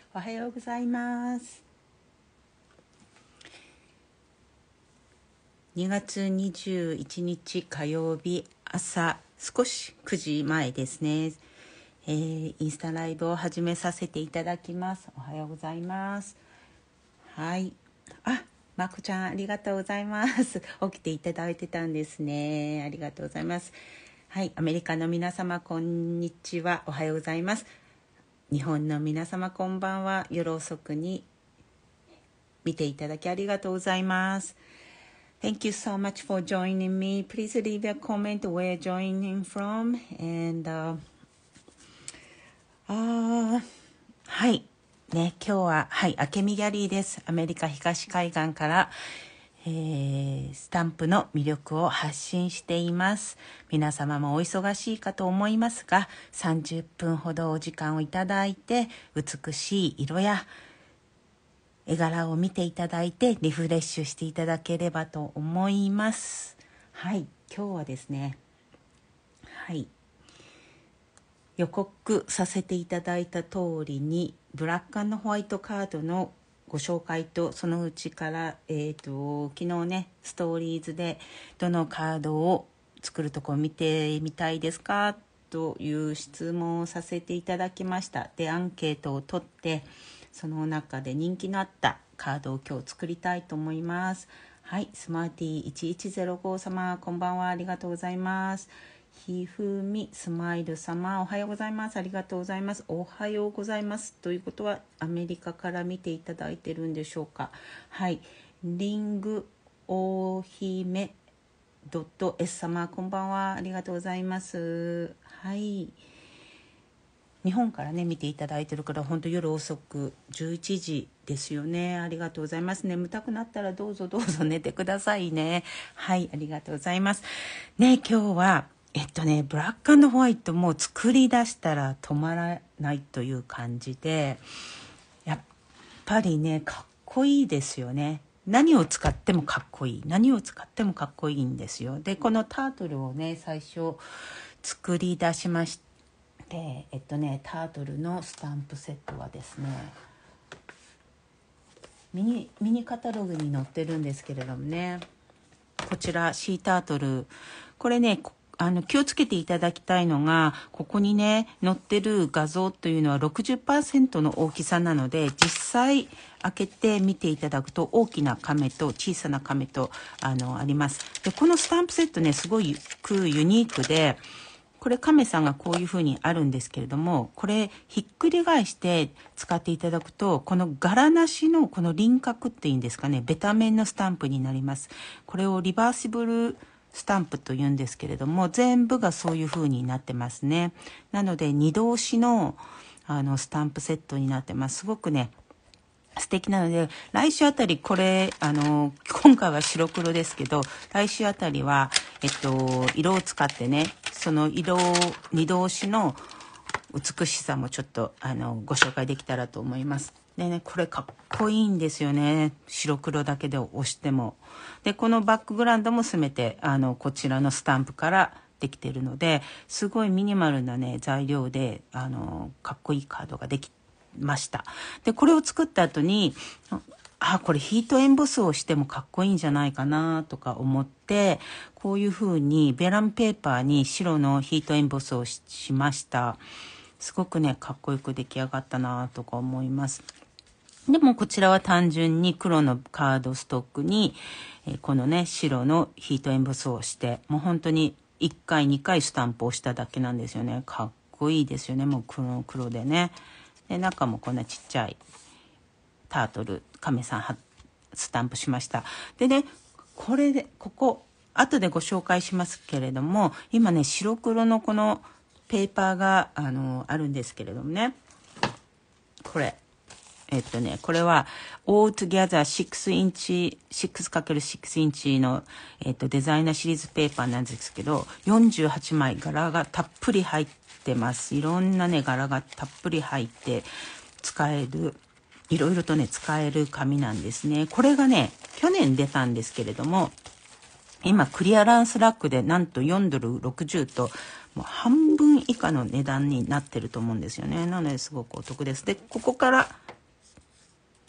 おはようございます。2月21日火曜日朝少し9時前ですね。インスタライブを始めさせていただきます。おはようございます。はい。まこちゃんありがとうございます。起きていただいてたんですね。ありがとうございます。はい。アメリカの皆様こんにちは。おはようございます。日本の皆様こんばんは。夜遅くに見ていただきありがとうございます。Thank you so much for joining me. Please leave a comment where you're joining from. And, はい。ね、今日は、あけみギャリーです。アメリカ東海岸から、スタンプの魅力を発信しています。皆様もお忙しいかと思いますが、30分ほどお時間をいただいて、美しい色や絵柄を見ていただいてリフレッシュしていただければと思います。はい、今日はですね、予告させていただいた通りにブラック&ホワイトカードのご紹介と、そのうちから、昨日ねストーリーズでどのカードを作るところ見てみたいですかという質問をさせていただきました。でアンケートを取ってその中で人気のあったカードを今日作りたいと思います。はい、スマーティー1105様こんばんは、ありがとうございます。ひふみスマイル様おはようございます、ありがとうございます。おはようございますということはアメリカから見ていただいてるんでしょうか。はい、リングお姫.s 様こんばんは、ありがとうございます。はい、日本からね見ていただいてるから本当夜遅く11時ですよね。ありがとうございます。眠たくなったらどうぞ寝てくださいね。はい、ありがとうございますね。今日はブラック&ホワイトも作り出したら止まらないという感じで、やっぱりねかっこいいですよね。何を使ってもかっこいい、何を使ってもかっこいいんですよ。でこのタートルをね最初作り出しました。でタートルのスタンプセットはですねミニカタログに載ってるんですけれどもね、こちらシータートル、これね気をつけていただきたいのが、ここにね載ってる画像というのは 60% の大きさなので、実際開けて見ていただくと大きな亀と小さな亀とあります。でこのスタンプセットねすごいユニークで、これ亀さんがこういう風にあるんですけれども、これひっくり返して使っていただくと、この柄なしのこの輪郭っていうんですかね、ベタ面のスタンプになります。これをリバーシブルスタンプというんですけれども、全部がそういう風になってますね。なので二度押しのスタンプセットになってます。すごくね素敵なので、来週あたりこれ今回は白黒ですけど、来週あたりは色を使ってね、その色二度押しの美しさもちょっとご紹介できたらと思います。でね、これかっこいいんですよね、白黒だけで押しても。でこのバックグラウンドも全てこちらのスタンプからできているので、すごいミニマルなね材料でかっこいいカードができました。でこれを作った後にこれヒートエンボスをしてもかっこいいんじゃないかなとか思って、こういう風にベランペーパーに白のヒートエンボスを しました。すごくねかっこよく出来上がったなとか思います。でもこちらは単純に黒のカードストックにこのね白のヒートエンボスをして、もう本当に1回2回スタンプをしただけなんですよね。かっこいいですよね。もう黒でね。で中もこんなちっちゃいタートル亀さんスタンプしました。でね、これでここ後でご紹介しますけれども、今ね白黒のこのペーパーがあるんですけれどもね、これこれは Altogether 6インチ 6×6 インチの、デザイナーシリーズペーパーなんですけど、48枚柄がたっぷり入ってます。いろんなね柄がたっぷり入っていろいろとね使える紙なんですね。これがね去年出たんですけれども、今クリアランスラックでなんと$4.60ともう半分以下の値段になってると思うんですよね。なのですごくお得です。でここから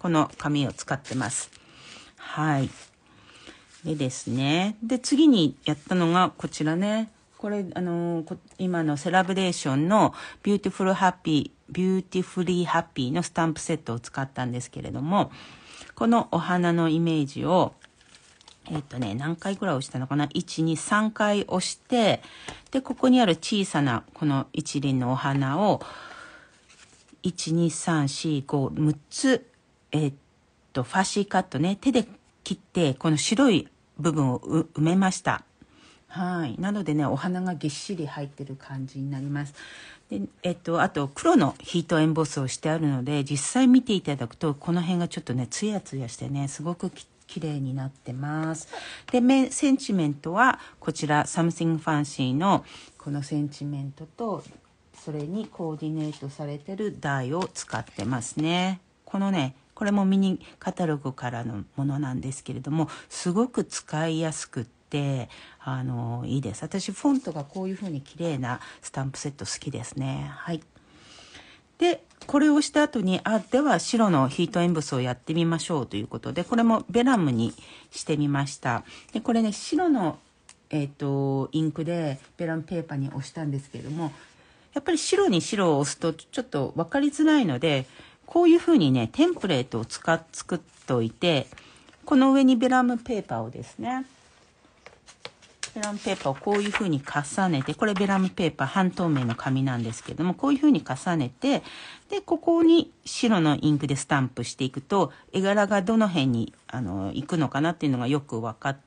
この紙を使ってます。はい。でですね。で、次にやったのがこちらね。これ、今のセラブレーションのビューティフルリーハッピーのスタンプセットを使ったんですけれども、このお花のイメージを、何回ぐらい押したのかな ?1、2、3回押して、で、ここにある小さなこの一輪のお花を、1、2、3、4、5、6つ、ファーシーカットね、手で切って、この白い部分を埋めました。はい。なのでね、お花がぎっしり入ってる感じになります。で、あと黒のヒートエンボスをしてあるので、実際見ていただくと、この辺がちょっとね、ツヤツヤしてね、すごく綺麗になってます。で、センチメントは、こちら、Something Fancy のこのセンチメントと、それにコーディネートされてる台を使ってますね。このね、これもミニカタログからのものなんですけれども、すごく使いやすくって、いいです。私、フォントがこういう風に綺麗なスタンプセット好きですね。はい。で、これをした後に、では白のヒートエンボスをやってみましょうということで、これもベラムにしてみました。で、これね、白の、インクでベラムペーパーに押したんですけれども、やっぱり白に白を押すとちょっと分かりづらいので、こういう風にね、テンプレートを作っておいて、この上にベラムペーパーをですね、ベラムペーパーをこういう風に重ねて、これベラムペーパー半透明の紙なんですけども、こういう風に重ねて、で、ここに白のインクでスタンプしていくと、絵柄がどの辺に行くのかなっていうのがよく分かって、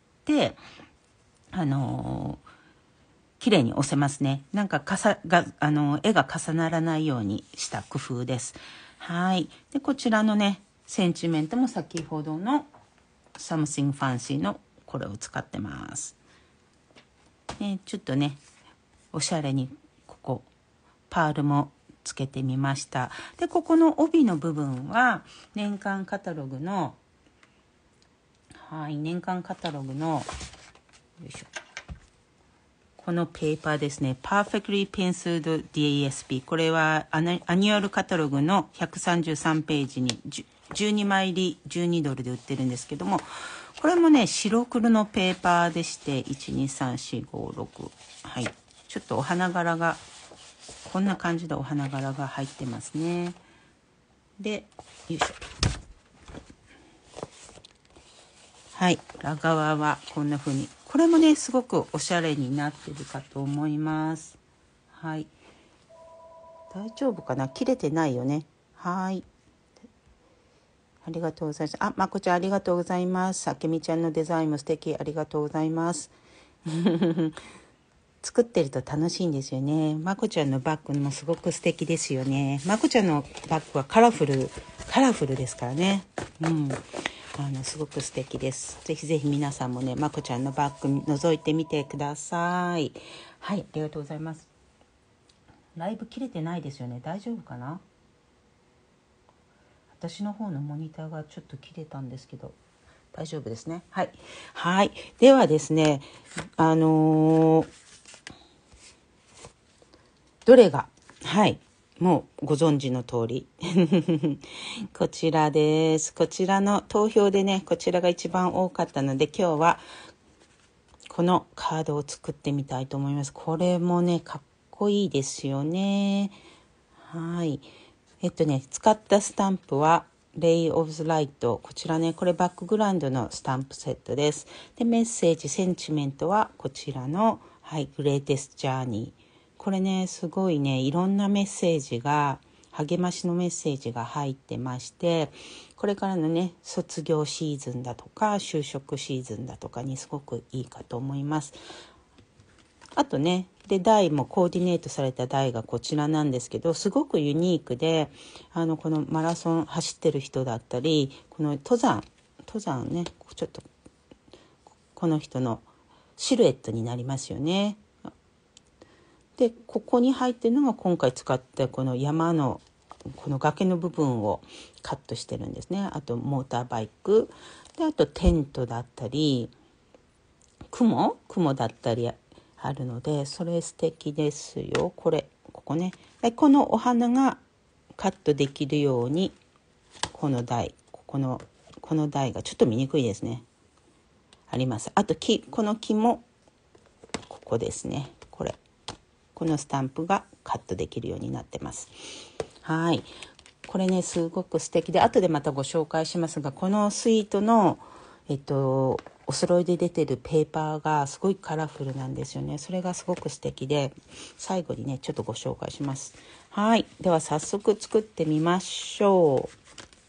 綺麗に押せますね。なんか絵が重ならないようにした工夫です。はい。で、こちらのね、センチメントも先ほどの Something Fancy のこれを使ってます。ちょっとね、おしゃれにここ、パールもつけてみました。で、ここの帯の部分は、年間カタログの、よいしょ。このペーパーですね。Perfectly Penciled DASP。これはアニュアルカタログの133ページに12枚入り12ドルで売ってるんですけども、これもね、白黒のペーパーでして、1、2、3、4、5、6。はい。ちょっとお花柄が、こんな感じでお花柄が入ってますね。で、よいしょ。はい。裏側はこんな風に。これもね、すごくおしゃれになってるかと思います。はい。大丈夫かな？切れてないよね。はい。ありがとうございます。まこちゃんありがとうございます。あけみちゃんのデザインも素敵。ありがとうございます。作ってると楽しいんですよね。まこちゃんのバッグもすごく素敵ですよね。まこちゃんのバッグはカラフルですからね。うん。すごく素敵です。ぜひぜひ皆さんもね、まこちゃんのバッグ覗いてみてください。はい、ありがとうございます。ライブ切れてないですよね。大丈夫かな？私の方のモニターがちょっと切れたんですけど、大丈夫ですね。はい。はい。ではですね、どれが、はい。もうご存知の通りこちらです。こちらの投票でね、こちらが一番多かったので、今日はこのカードを作ってみたいと思います。これもね、かっこいいですよね。はい。使ったスタンプはRay of the Light。こちらね、これバックグラウンドのスタンプセットです。で、メッセージ、センチメントはこちらの、はい、Greatest Journey。これね、すごいね、いろんなメッセージが、励ましのメッセージが入ってまして、これからのね、卒業シーズンだとか、就職シーズンだとかにすごくいいかと思います。あとね、で、台もコーディネートされた台がこちらなんですけど、すごくユニークで、このマラソン走ってる人だったり、この登山ね、ちょっと、この人のシルエットになりますよね。で、ここに入ってるのが今回使ったこの山のこの崖の部分をカットしてるんですね。あとモーターバイクで、あとテントだったり雲だったりあるので、それ素敵ですよ。ここね、でこのお花がカットできるようにこの台、ここの台がちょっと見にくいですね。あります。あとこの木もここですね。このスタンプがカットできるようになってます。はい。これねすごく素敵で、後でまたご紹介しますが、このスイートのお揃いで出てるペーパーがすごいカラフルなんですよね。それがすごく素敵で、最後にねちょっとご紹介します。はい。では早速作ってみましょう。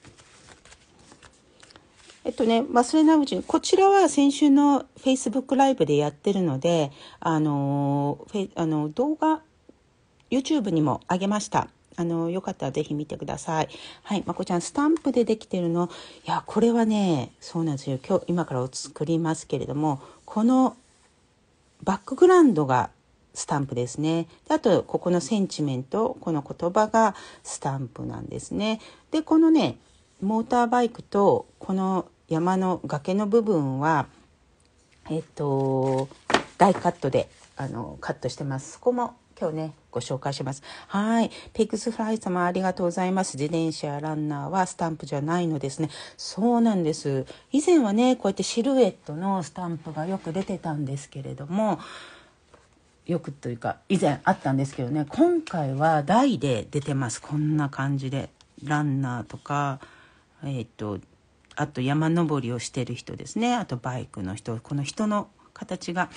忘れないうちに、こちらは先週の Facebook ライブでやってるので、動画 YouTube にも上げました。よかったらぜひ見てください。はい、まこちゃんスタンプでできてるの、いやこれはねそうなんですよ。今から作りますけれども、このバックグラウンドがスタンプですね。であとここのセンチメント、この言葉がスタンプなんですね。でこのねモーターバイクとこの山の崖の部分は大カットでカットしてます。そこも今日ねご紹介します。はい、ペグスフライ様ありがとうございます。自転車ランナーはスタンプじゃないのですね。そうなんです。以前はねこうやってシルエットのスタンプがよく出てたんですけれども、よくというか以前あったんですけどね、今回は台で出てます。こんな感じでランナーとかあと山登りをしてる人ですね、あとバイクの人、この人の形が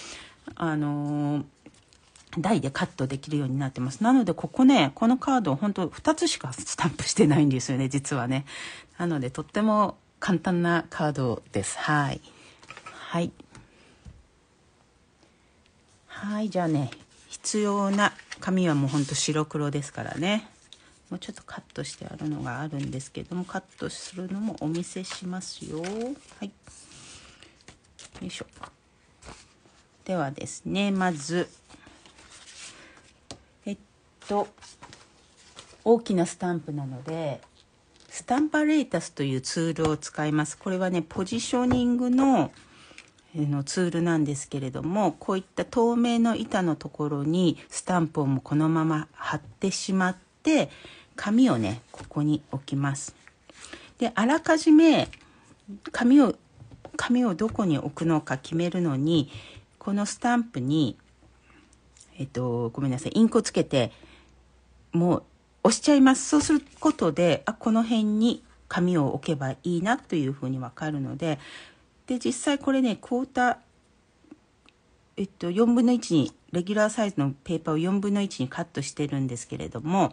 台でカットできるようになってます。なのでこのカード本当2つしかスタンプしてないんですよね、実はね。なのでとっても簡単なカードです。はいはい、じゃあね必要な紙はもうほんと白黒ですからね。もうちょっとカットしてあるのがあるんですけども、カットするのもお見せしますよ。はい、よいしょ。ではですね、まず大きなスタンプなのでスタンパレータスというツールを使います。これはねポジショニングのツールなんですけれども、こういった透明の板のところにスタンプをもうこのまま貼ってしまって、紙をねここに置きます。であらかじめ紙をどこに置くのか決めるのに、このスタンプにごめんなさい、インクをつけてもう押しちゃいます。そうすることでこの辺に紙を置けばいいなというふうに分かるので、実際これねクォーター4分の1にレギュラーサイズのペーパーを4分の1にカットしてるんですけれども、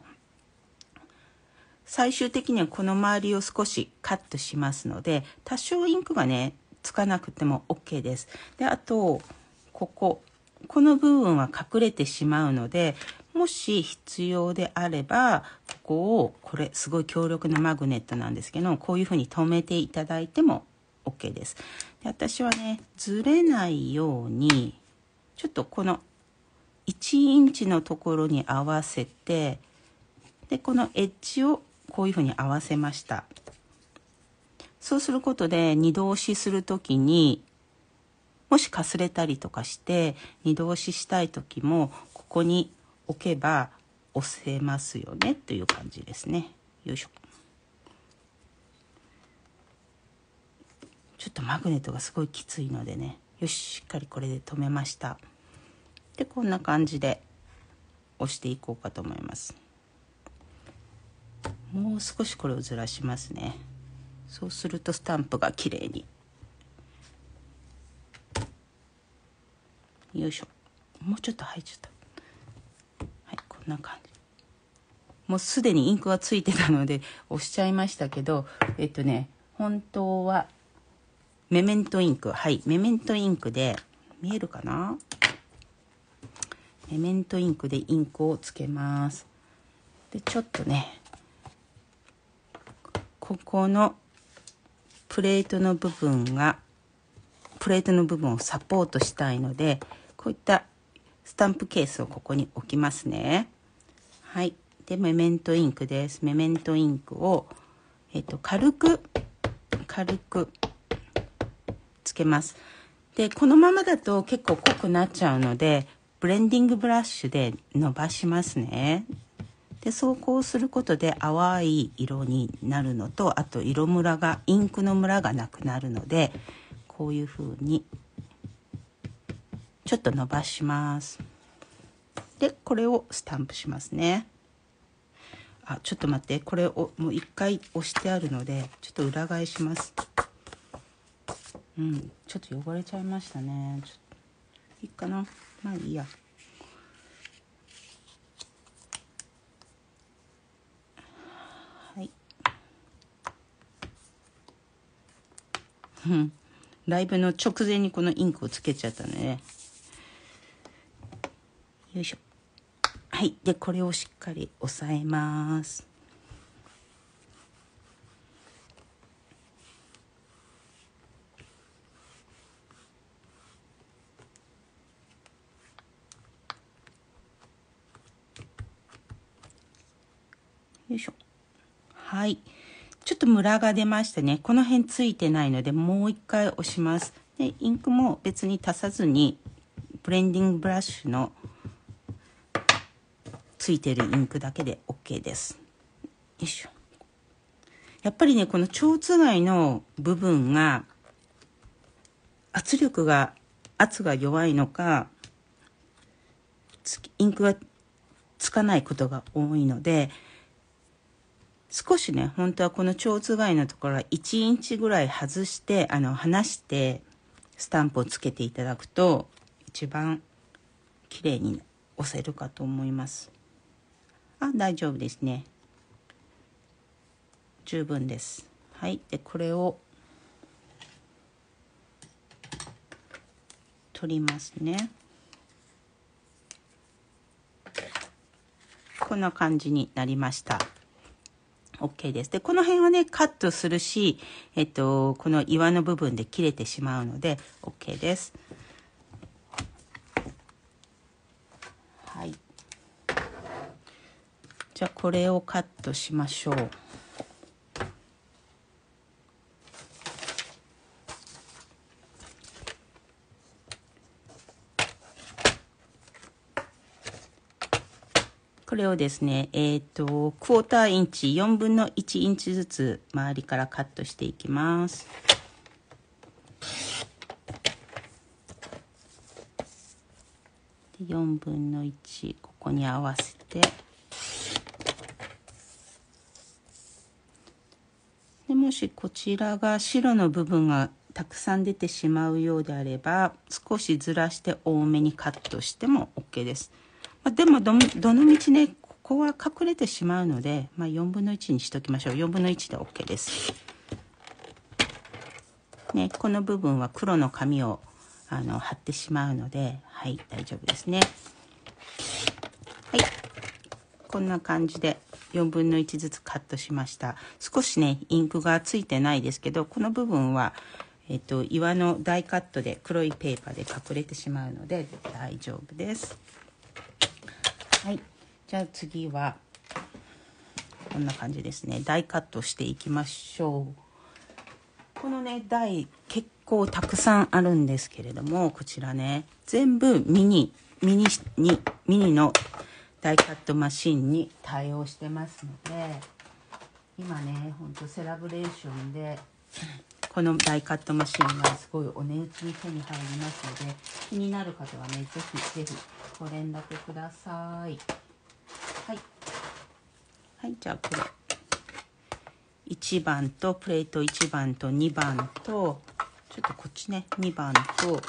最終的にはこの周りを少しカットしますので、多少インクがねつかなくても OK です。であとこの部分は隠れてしまうので、もし必要であればこれすごい強力なマグネットなんですけど、こういうふうに留めていただいても OK です。で私はねずれないようにちょっとこの1インチのところに合わせて、でこのエッジをこういうふうに合わせました。そうすることで二度押しするときにもしかすれたりとかして二度押ししたい時もここに置けば押せますよねという感じですね。よいしょ。ちょっとマグネットがすごいきついのでね、よししっかりこれで留めました。でこんな感じで押していこうかと思います。もう少しこれをずらしますね。そうするとスタンプがきれいに、よいしょ。もうちょっと入っちゃった。はい、こんな感じ。もうすでにインクがついてたので押しちゃいましたけど、本当はメメントインク、はい、メメントインクで見えるかな。メメントインクでインクをつけます。でちょっとねここのプレートの部分をサポートしたいので、こういったスタンプケースをここに置きますね。はい。でメメントインクです。メメントインクを、軽くつけます。でこのままだと結構濃くなっちゃうので、ブレンディングブラシで伸ばしますね。 でそうこうすることで淡い色になるのと、あと色ムラが、インクのムラがなくなるので、こういう風にちょっと伸ばします。でこれをスタンプしますね。あ、ちょっと待って、これをもう一回押してあるのでちょっと裏返します。ちょっと汚れちゃいましたね。ちょっといいかな、まあいいや。はい。ライブの直前にこのインクをつけちゃったのね。よいしょ。はい。でこれをしっかり押さえます。よいしょ。はい。ちょっとムラが出ましたね。この辺ついてないのでもう一回押します。でインクも別に足さずにブレンディングブラシのついてるインクだけで OK です。よいしょ。やっぱりね、この蝶番の部分が圧が弱いのか、インクがつかないことが多いので、少しね、本当はこの蝶番のところは1インチぐらい外して離してスタンプをつけていただくと一番綺麗に押せるかと思います。あ、大丈夫ですね。十分です。はい。でこれを取りますね。こんな感じになりました。OK です。でこの辺はねカットするし、この岩の部分で切れてしまうので OK です。はい。じゃあこれをカットしましょう。これをですね、クォーターインチ、4分の1インチずつ周りからカットしていきます。で4分の1、ここに合わせて。でもしこちらが白の部分がたくさん出てしまうようであれば、少しずらして多めにカットしても OK です。でもどの道ね、ここは隠れてしまうので、4分の1にしときましょう。4分の1で OK です。ね、この部分は黒の紙を貼ってしまうので、はい、大丈夫ですね。はい、こんな感じで4分の1ずつカットしました。少しね、インクがついてないですけど、この部分は、岩のダイカットで黒いペーパーで隠れてしまうので大丈夫です。はい、じゃあ次はこんな感じですね。ダイカットしていきましょう。このね台結構たくさんあるんですけれども、こちらね全部ミニのダイカットマシンに対応してますので、今ねほんとセレブレーションでこのダイカットマシンがすごいお値打ちに手に入りますので、気になる方はねぜひご連絡ください。はいはい、じゃあこれ1番とプレート1番と2番とちょっとこっちね2番と新しいや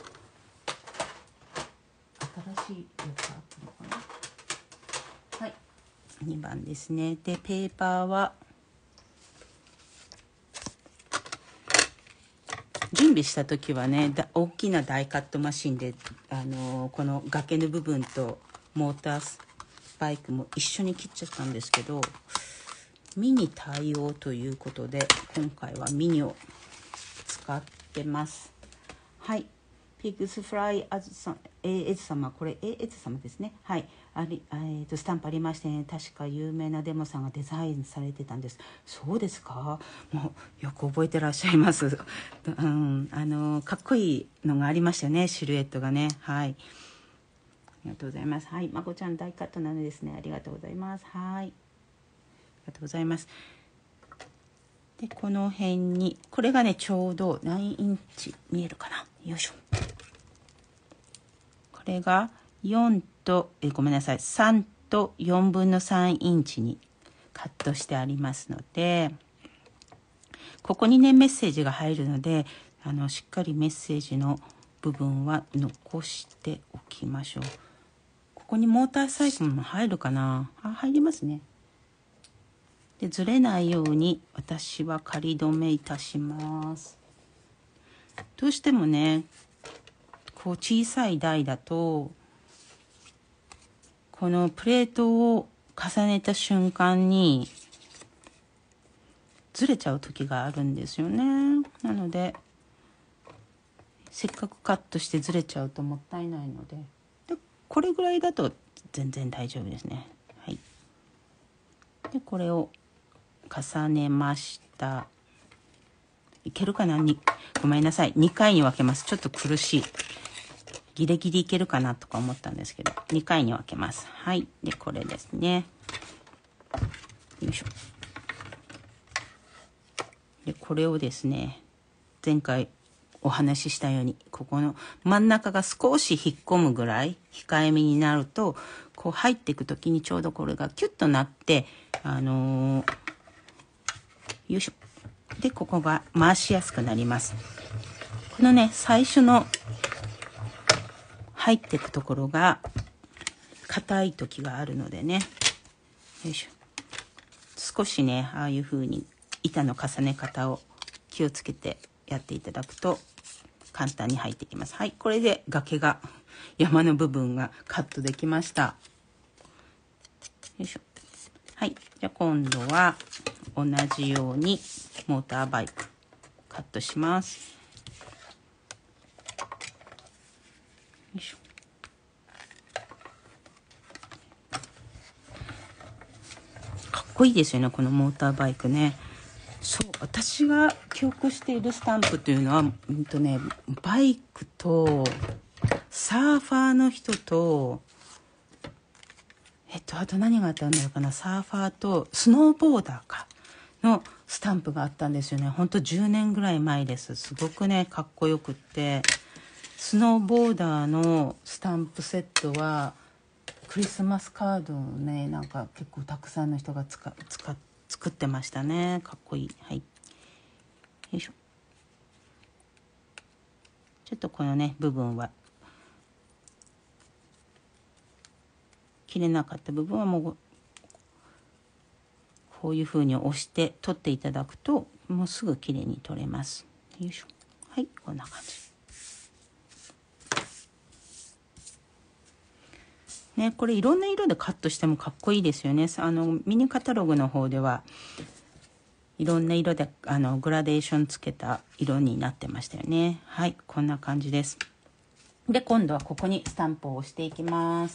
つあったのかな。はい、2番ですね。でペーパーは準備した時はね大きなダイカットマシンでこの崖の部分とモータースパイクも一緒に切っちゃったんですけど、ミニ対応ということで今回はミニを使ってます。はい、ピグスフライエズ様、これエズ様ですね。はい、スタンプありましてね、確か有名なデモさんがデザインされてたんです。そうですか、もうよく覚えてらっしゃいます。かっこいいのがありましたよね、シルエットがね。はい、ありがとうございます。はい、まこちゃん大カットなのですね。ありがとうございます。はい。 がとうございます。でこの辺にこれがねちょうど何インチ見えるかな、よいしょ。これが4とごめんなさい、3と4分の3インチにカットしてありますので、ここにねメッセージが入るのでしっかりメッセージの部分は残しておきましょう。ここにモーターサイクルも入るかな、入りますね。でずれないように私は仮止めいたします。どうしてもねこう小さい台だとこのプレートを重ねた瞬間にずれちゃう時があるんですよね。なのでせっかくカットしてずれちゃうともったいないので、これぐらいだと全然大丈夫ですね。はい。でこれを重ねました。いけるかな、ごめんなさい、2回に分けます。ちょっと苦しい、ギリギリいけるかなとか思ったんですけど2回に分けます。はい。でこれですね、よいしょ。でこれをですね、前回お話ししたようにここの真ん中が少し引っ込むぐらい控えめになると、こう入っていく時にちょうどこれがキュッとなってよいしょ。でここが回しやすくなります。このね最初の入っていくところが硬い時があるのでね、よいしょ。少しねああいう風に板の重ね方を気をつけてやっていただくと簡単に入ってきます。はい。これで崖が山の部分がカットできました。よいしょ。はい。じゃあ今度は同じようにモーターバイクカットします。よいしょ。かっこいいですよねこのモーターバイクね。そう私が記憶しているスタンプというのはバイクとサーファーの人とあと何があったんだろうかな、サーファーとスノーボーダーかのスタンプがあったんですよね。ほんと10年ぐらい前です。すごくねかっこよくって、スノーボーダーのスタンプセットはクリスマスカードをねなんか結構たくさんの人が作ってましたね。かっこいい。はい、よいしょ。ちょっとこのね部分は切れなかった部分はもうこういう風に押して取っていただくともうすぐきれいに取れます。よいしょ。はい、こんな感じね。これいろんな色でカットしてもかっこいいですよね。ミニカタログの方ではいろんな色でグラデーションつけた色になってましたよね。はい、こんな感じです。で今度はここにスタンプを押していきます。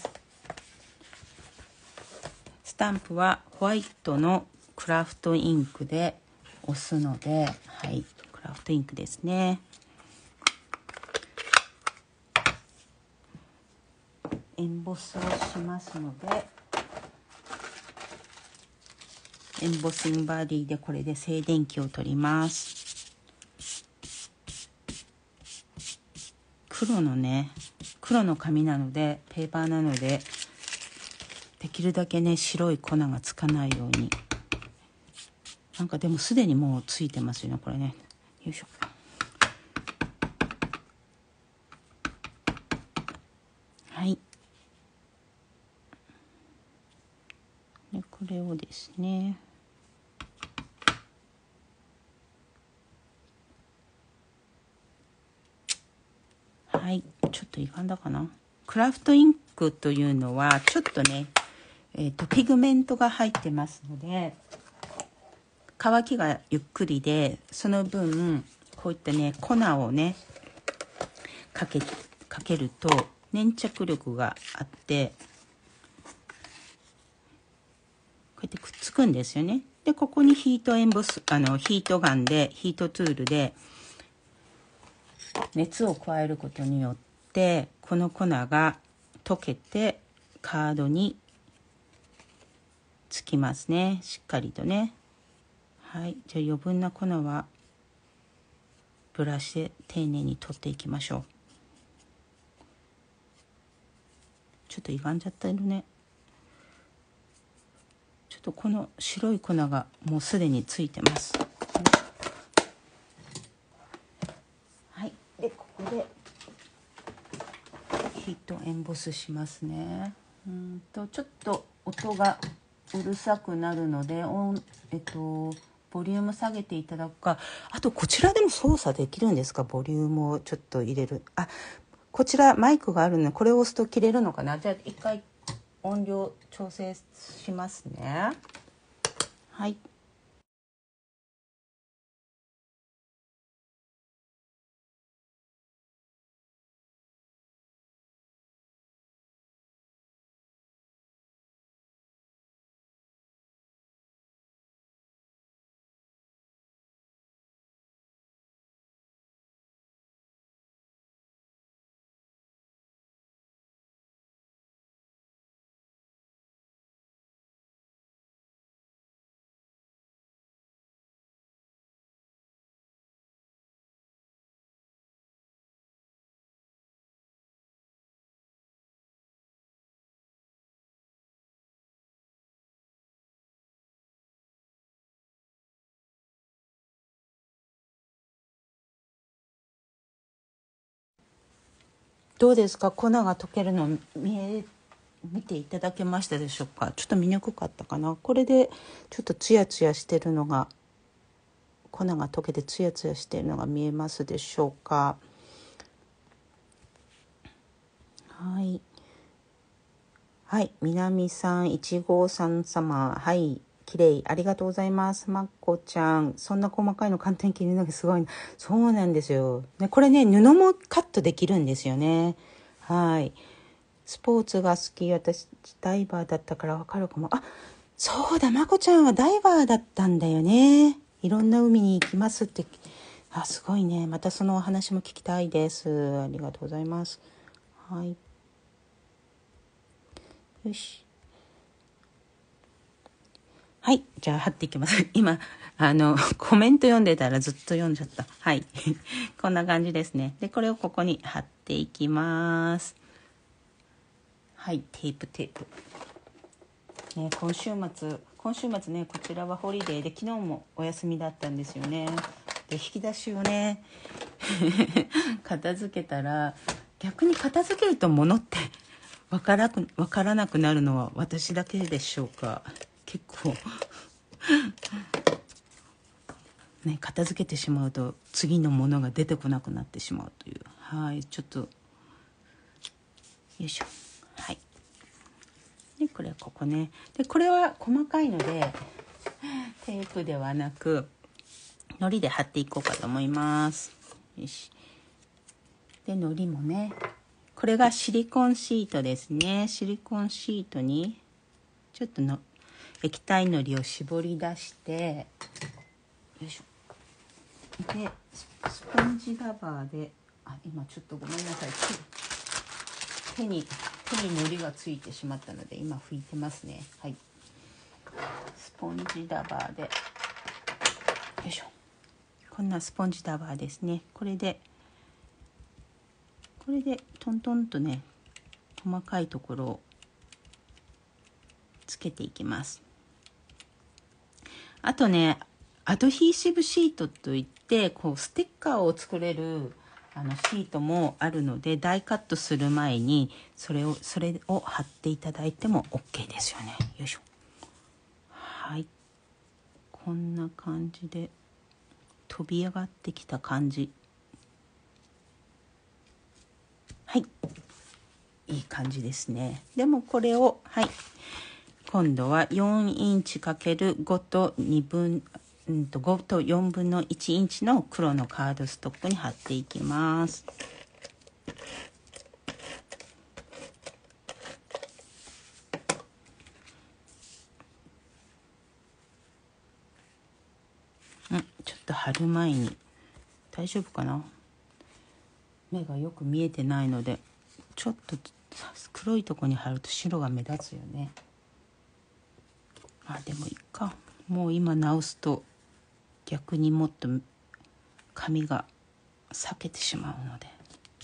スタンプはホワイトのクラフトインクで押すので、はい、クラフトインクですね。エンボスをしますので、エンボスインバーディーでこれで静電気を取ります。黒の紙なのでペーパーなのでできるだけね白い粉がつかないように。なんかでもすでにもうついてますよねこれね。よいしょ。はい。でこれをですねはい、ちょっと歪んだかな。クラフトインクというのはちょっとね、ピグメントが入ってますので乾きがゆっくりで、その分こういったね粉をねかけると粘着力があってこうやってくっつくんですよね。でここにヒートエンボスヒートガンでヒートツールで熱を加えることによってこの粉が溶けてカードにつきますね、しっかりとね。はい、じゃあ余分な粉はブラシで丁寧に取っていきましょう。ちょっと歪んじゃってるね。ちょっとこの白い粉がもうすでについてます。はい、でここでヒートエンボスしますね。ちょっと音がうるさくなるのでボリューム下げていただくか、あとこちらでも操作できるんですか？ボリュームをちょっと入れる。こちらマイクがあるのでこれを押すと切れるのかな。じゃあ一回音量調整しますね。はい。どうですか？粉が溶けるの見ていただけましたでしょうか？ちょっと見にくかったかな。これでちょっとツヤツヤしてるのが、粉が溶けてツヤツヤしてるのが見えますでしょうか？はい。はい、南さん1号さん様、はい、綺麗、ありがとうございます。まっこちゃん、そんな細かいの簡単に切るのがすごい。そうなんですよ。ね、これね、布もカットできるんですよね。はい。スポーツが好き、私ダイバーだったからわかるかも。そうだ、まこちゃんはダイバーだったんだよね。いろんな海に行きますって。すごいね。またそのお話も聞きたいです。ありがとうございます。はい。よし。はい。じゃあ貼っていきます。今、コメント読んでたらずっと読んじゃった。はい。こんな感じですね。で、これをここに貼っていきます。はい。テープ。ね、今週末ね、こちらはホリデーで、昨日もお休みだったんですよね。で、引き出しをね、片付けたら、逆に片付けると物ってわからなくなるのは私だけでしょうか？結構ね、片付けてしまうと次のものが出てこなくなってしまうという。はい、ちょっとよいしょ。はい。でこれはここね。でこれは細かいのでテープではなく糊で貼っていこうかと思います。よし。で糊もね、これがシリコンシートですね。シリコンシートにちょっとの液体のりを絞り出して、よいしょ。でスポンジダバーで、今ちょっとごめんなさい、手に糊がついてしまったので今拭いてますね。はい。スポンジダバーで、よいしょ。こんなスポンジダバーですね。これでトントンとね、細かいところをつけていきます。あとね、アドヒーシブシートといってこうステッカーを作れるシートもあるので、ダイカットする前にそれを貼っていただいても OK ですよね。よいしょ。はい、こんな感じで飛び上がってきた感じ。はい、いい感じですね。でもこれを、はい、今度は4インチ ×5 と5と4分の1インチの黒のカードストックに貼っていきます。ちょっと貼る前に大丈夫かな、目がよく見えてないので、ちょっと黒いとこに貼ると白が目立つよね。 でもいいか。もう今直すと逆にもっと紙が裂けてしまうので。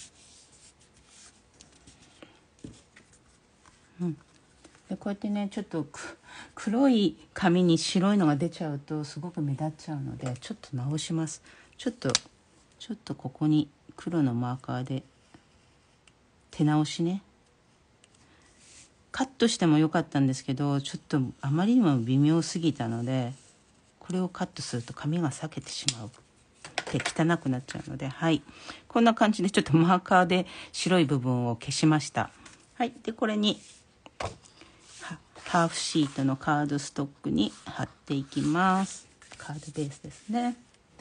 でこうやってねちょっと黒い紙に白いのが出ちゃうとすごく目立っちゃうので、ちょっと直します。ちょっとここに黒のマーカーで手直しね。カットしてもよかったんですけど、ちょっとあまりにも微妙すぎたので、これをカットすると紙が裂けてしまうで汚くなっちゃうので、はい、こんな感じでちょっとマーカーで白い部分を消しました。はい、でこれにハーフシートのカードストックに貼っていきます。カードベースですね。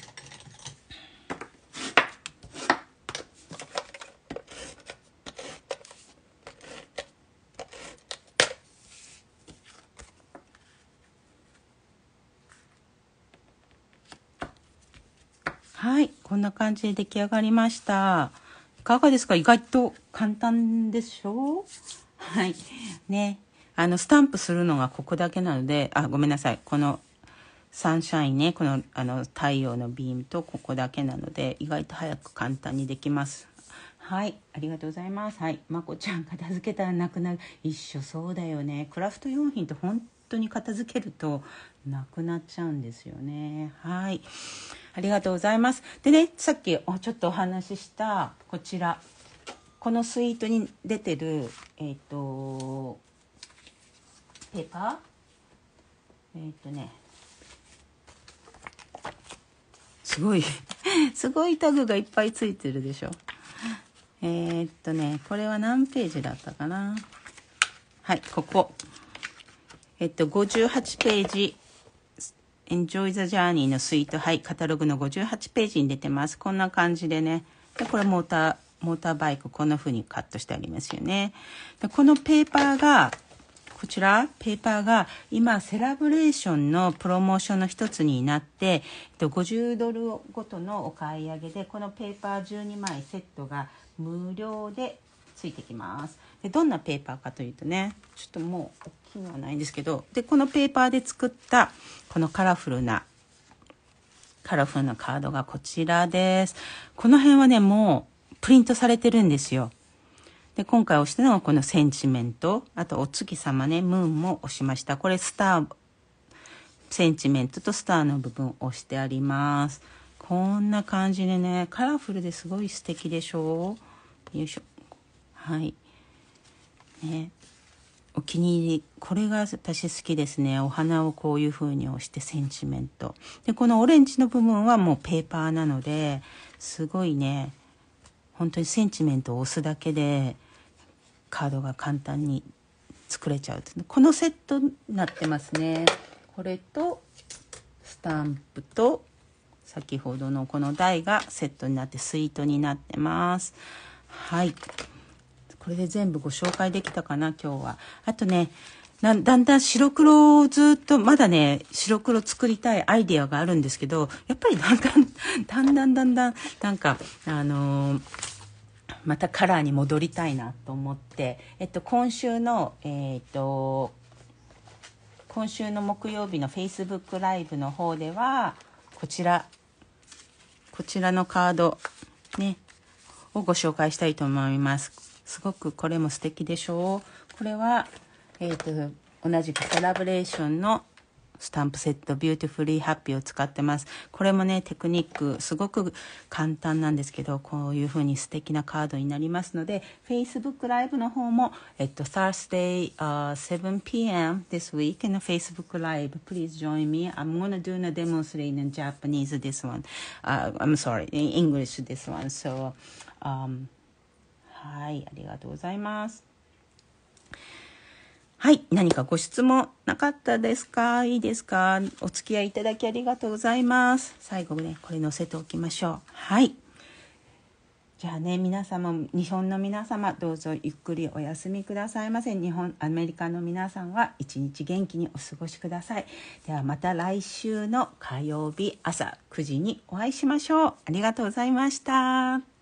はい、こんな感じで出来上がりました。いかがですか？意外と簡単でしょう？はいね、スタンプするのがここだけなので、ごめんなさい、このサンシャインね、この太陽のビームとここだけなので、意外と早く簡単にできます。はい、ありがとうございます。はい、まこちゃん片付けたらなくなる。一緒そうだよね。クラフト用品って本当に片付けるとなくなっちゃうんですよね。はい、ありがとうございます。でね、さっきちょっとお話ししたこちら、このスイートに出てるペーパーすごいすごいタグがいっぱいついてるでしょ。これは何ページだったかな。はい、ここ58ページ Enjoy the Journey のスイート、はい、カタログの58ページに出てます。こんな感じでね。でこれモーターバイク、こんな風にカットしてありますよね。でこのペーパーがこちらペーパーが今セラブレーションのプロモーションの一つになって、50ドルごとのお買い上げでこのペーパー12枚セットが無料でついてきます。でどんなペーパーかというとね、ちょっともう大きいのはないんですけど、でこのペーパーで作ったこのカラフルなカードがこちらです。この辺はねもうプリントされてるんですよ。で今回押したのはこのセンチメント、あとお月様ね、ムーンも押しました。これスター、センチメントとスターの部分を押してあります。こんな感じでね、カラフルですごい素敵でしょう。よいしょ。はい。ね。お気に入り、これが私好きですね。お花をこういう風に押してセンチメント。で、このオレンジの部分はもうペーパーなので、すごいね、本当にセンチメントを押すだけで、カードが簡単に作れちゃう。このセットになってますね。これとスタンプと先ほどのこの台がセットになってスイートになってます。はい、これで全部ご紹介できたかな今日は。あとね、だんだん白黒をずっとまだね白黒作りたいアイデアがあるんですけど、やっぱりだんだんなんかまたカラーに戻りたいなと思って、今週の木曜日の Facebook ライブの方ではこちらのカードねをご紹介したいと思います。すごくこれも素敵でしょう。これは同じくコラボレーションのスタンプセットビューティフリーハッピーを使ってます。これもねテクニックすごく簡単なんですけど、こういう風に素敵なカードになりますので、 Facebook ライブの方もThursday、7 p.m. this week in a Facebook live. Please join me. I'm gonna do a demonstration in Japanese this one. I'm sorry, in English this one. So、はい、ありがとうございます。はい、何かご質問なかったですか？いいですか？お付き合いいただきありがとうございます。最後ね、これ載せておきましょう。はい。じゃあね、皆様、日本の皆様、どうぞゆっくりお休みくださいませ。アメリカの皆さんは一日元気にお過ごしください。ではまた来週の火曜日朝9時にお会いしましょう。ありがとうございました。